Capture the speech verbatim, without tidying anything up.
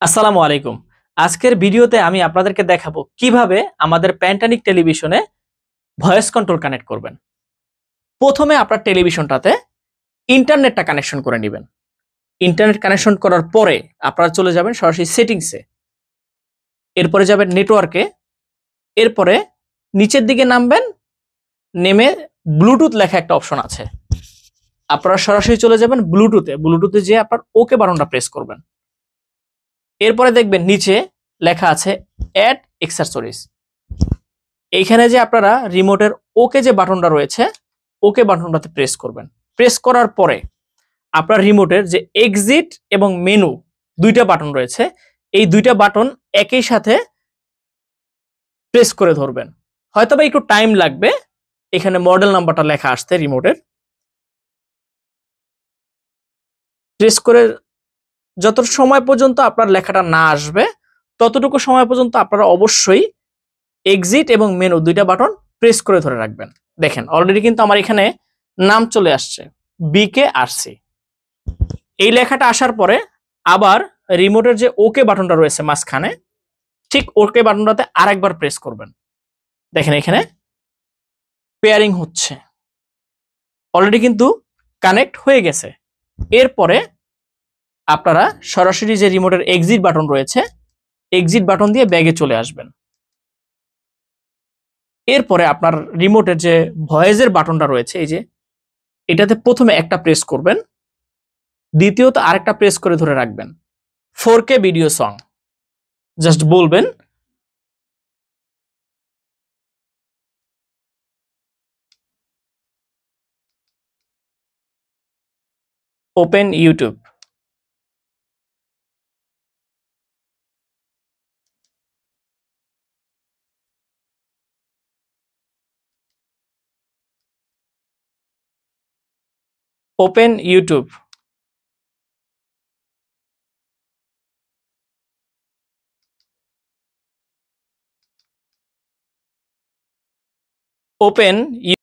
আসসালামু আলাইকুম। আজকের ভিডিওতে আমি আপনাদেরকে দেখাবো কিভাবে আমাদের প্যান্টানিক টেলিভিশনে ভয়েস কন্ট্রোল কানেক্ট করবেন। প্রথমে আপনার টেলিভিশনটাতে ইন্টারনেটটা কানেকশন করে নিবেন। ইন্টারনেট কানেকশন করার পরে আপনারা চলে যাবেন সরাসরি সেটিংসে। এরপরে যাবেন নেটওয়ার্কে। এরপরে নিচের দিকে নামবেন, নেমে ব্লুটুথ লেখা একটা অপশন আছে। আপনারা সরাসরি চলে যাবেন ব্লুটুথে। ব্লুটুথে যেয়ে আপনার ওকে বাটনটা প্রেস করবেন। এরপরে দেখবেন নিচে লেখা আছে অ্যাড অ্যাক্সেসরিজ। এইখানে যে আপনারা রিমোটের ওকে যে বাটনটা রয়েছে, ওকে বাটনটাতে প্রেস করবেন। প্রেস করার পরে আপনার রিমোটের যে এক্সিট এবং মেনু দুইটা বাটন রয়েছে, এই দুইটা বাটন একই সাথে প্রেস করে ধরবেন। হয়তোবা একটু টাইম লাগবে এখানে মডেল নাম্বারটা লেখা আসতে রিমোটের। প্রেস করে যত সময় পর্যন্ত আপনার লেখাটা না আসবে, ততটুকু সময় পর্যন্ত আপনারা অবশ্যই এক্সিট এবং মেনু দুইটা বাটন প্রেস করে ধরে রাখবেন। দেখেন অলরেডি কিন্তু আমার এখানে নাম চলে আসছে, বিকে আরসি। এই লেখাটা আসার পরে আবার রিমোটের যে ওকে বাটনটা রয়েছে মাঝখানে, ঠিক ওকে বাটনটাতে আরেকবার প্রেস করবেন। দেখেন এখানে পেয়ারিং হচ্ছে, অলরেডি কিন্তু কানেক্ট হয়ে গেছে। এরপরে আপনারা সরাসরি যে রিমোটের এক্সিট বাটন রয়েছে, এক্সিট বাটন দিয়ে ব্যাগে চলে আসবেন। এরপরে আপনার রিমোটের যে ভয়েসের বাটনটা রয়েছে, এই যে এটাতে প্রথমে একটা প্রেস করবেন, দ্বিতীয়ত আরেকটা প্রেস করে ধরে রাখবেন। Four K video song just বলবেন, open YouTube. Open YouTube. Open